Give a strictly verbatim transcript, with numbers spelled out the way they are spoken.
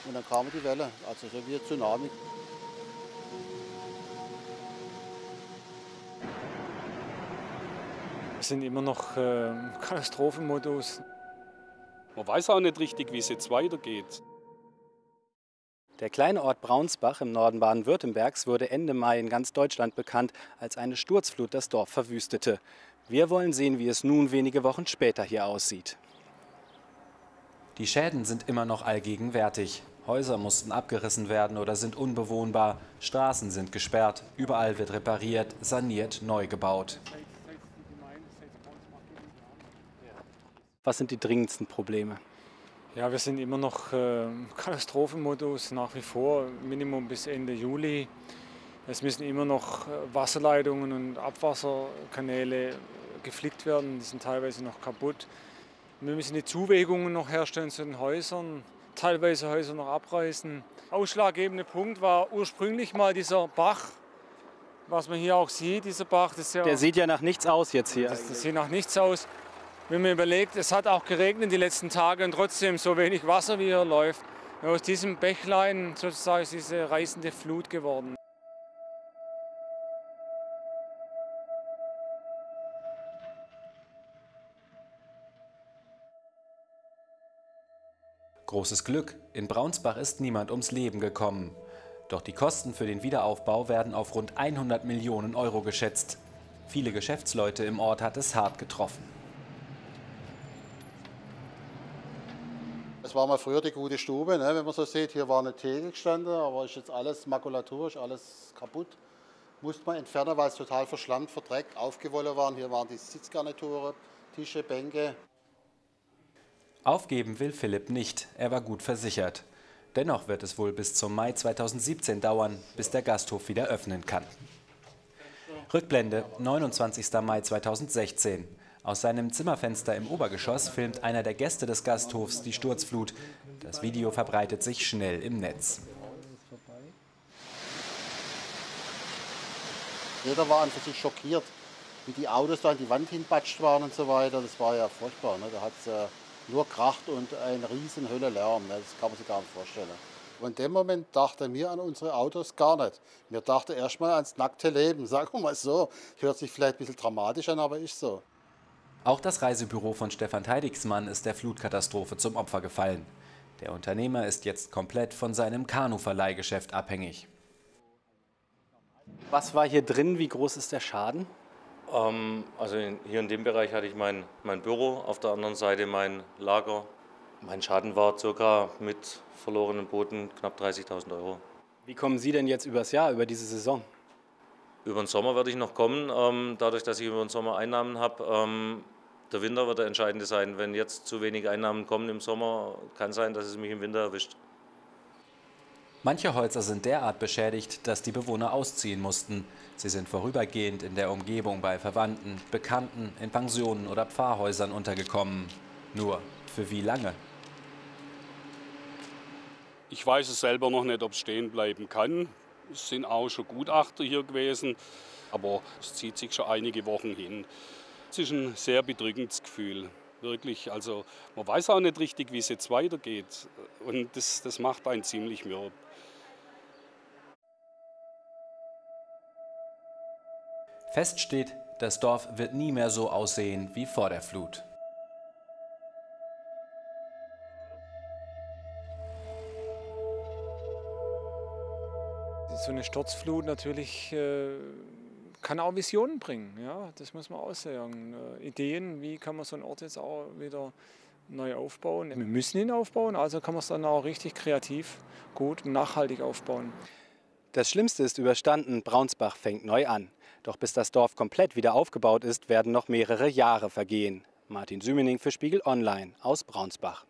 Und dann kam die Welle, also so wie ein Tsunami. Wir sind immer noch äh, im Katastrophenmodus. Man weiß auch nicht richtig, wie es jetzt weitergeht. Der kleine Ort Braunsbach im Norden Baden-Württembergs wurde Ende Mai in ganz Deutschland bekannt, als eine Sturzflut das Dorf verwüstete. Wir wollen sehen, wie es nun wenige Wochen später hier aussieht. Die Schäden sind immer noch allgegenwärtig. Häuser mussten abgerissen werden oder sind unbewohnbar. Straßen sind gesperrt. Überall wird repariert, saniert, neu gebaut. Was sind die dringendsten Probleme? Ja, wir sind immer noch äh, im Katastrophenmodus, nach wie vor, Minimum bis Ende Juli. Es müssen immer noch Wasserleitungen und Abwasserkanäle geflickt werden, die sind teilweise noch kaputt. Wir müssen die Zuwägungen noch herstellen zu den Häusern, teilweise Häuser noch abreißen. Ausschlaggebende Punkt war ursprünglich mal dieser Bach, was man hier auch sieht, dieser Bach. Das ist ja, Der sieht ja nach nichts aus jetzt hier. das, das sieht nach nichts aus. Wenn man überlegt, es hat auch geregnet die letzten Tage und trotzdem so wenig Wasser wie hier läuft. Und aus diesem Bächlein sozusagen ist diese reißende Flut geworden. Großes Glück, in Braunsbach ist niemand ums Leben gekommen. Doch die Kosten für den Wiederaufbau werden auf rund hundert Millionen Euro geschätzt. Viele Geschäftsleute im Ort hat es hart getroffen. Das war mal früher die gute Stube, ne? Wenn man so sieht, hier war eine Theke gestanden, aber ist jetzt alles Makulatur, ist alles kaputt. Musste man entfernen, weil es total verschlammt, verdreckt, aufgewollen waren. Hier waren die Sitzgarnituren, Tische, Bänke. Aufgeben will Philipp nicht, er war gut versichert. Dennoch wird es wohl bis zum Mai zweitausendsiebzehn dauern, bis der Gasthof wieder öffnen kann. Rückblende, neunundzwanzigster Mai zweitausendsechzehn. Aus seinem Zimmerfenster im Obergeschoss filmt einer der Gäste des Gasthofs die Sturzflut. Das Video verbreitet sich schnell im Netz. Jeder war einfach so schockiert, wie die Autos da an die Wand hinpatscht waren und so weiter. Das war ja furchtbar. Ne? Da hat es äh, nur Kracht und ein riesen Hölle-Lärm. Ne? Das kann man sich gar nicht vorstellen. Und in dem Moment dachten wir an unsere Autos gar nicht. Wir dachten erst mal ans nackte Leben. Sagen wir mal so. Hört sich vielleicht ein bisschen dramatisch an, aber ist so. Auch das Reisebüro von Stefan Teidigsmann ist der Flutkatastrophe zum Opfer gefallen. Der Unternehmer ist jetzt komplett von seinem Kanuverleihgeschäft abhängig. Was war hier drin? Wie groß ist der Schaden? Ähm, also in, hier in dem Bereich hatte ich mein, mein Büro, auf der anderen Seite mein Lager. Mein Schaden war circa mit verlorenen Booten knapp dreißigtausend Euro. Wie kommen Sie denn jetzt übers Jahr, über diese Saison? Über den Sommer werde ich noch kommen, ähm, dadurch, dass ich über den Sommer Einnahmen habe. Ähm, der Winter wird der entscheidende sein. Wenn jetzt zu wenig Einnahmen kommen im Sommer, kann sein, dass es mich im Winter erwischt. Manche Häuser sind derart beschädigt, dass die Bewohner ausziehen mussten. Sie sind vorübergehend in der Umgebung bei Verwandten, Bekannten, in Pensionen oder Pfarrhäusern untergekommen. Nur, für wie lange? Ich weiß es selber noch nicht, ob es stehen bleiben kann. Es sind auch schon Gutachter hier gewesen, aber es zieht sich schon einige Wochen hin. Es ist ein sehr bedrückendes Gefühl, wirklich. Also man weiß auch nicht richtig, wie es jetzt weitergeht und das, das macht einen ziemlich mürb. Fest steht, das Dorf wird nie mehr so aussehen wie vor der Flut. So eine Sturzflut natürlich äh, kann auch Visionen bringen. Ja? Das muss man auch sagen. Äh, Ideen, wie kann man so einen Ort jetzt auch wieder neu aufbauen. Wir müssen ihn aufbauen, also kann man es dann auch richtig kreativ, gut und nachhaltig aufbauen. Das Schlimmste ist überstanden, Braunsbach fängt neu an. Doch bis das Dorf komplett wieder aufgebaut ist, werden noch mehrere Jahre vergehen. Martin Sümening für Spiegel Online aus Braunsbach.